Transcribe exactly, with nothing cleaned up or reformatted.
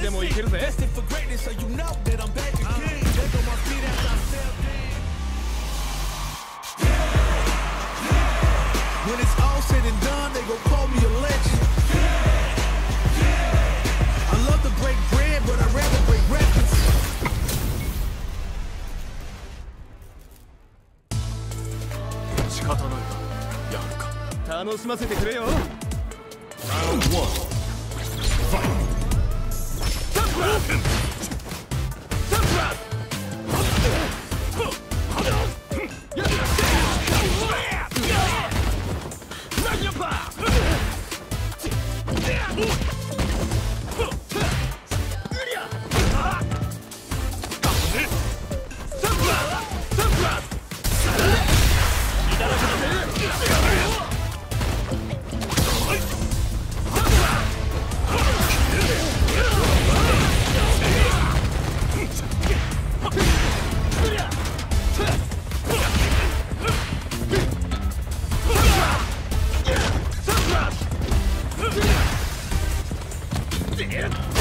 でもいけるぜ。 When it's all said and done, they gon' call me a legend. I love to break bread, but I'd rather break records. 仕方ないな。やるか。楽しませてくれよ。ラウンドワン。ファイト。タップラッタップラッYeah.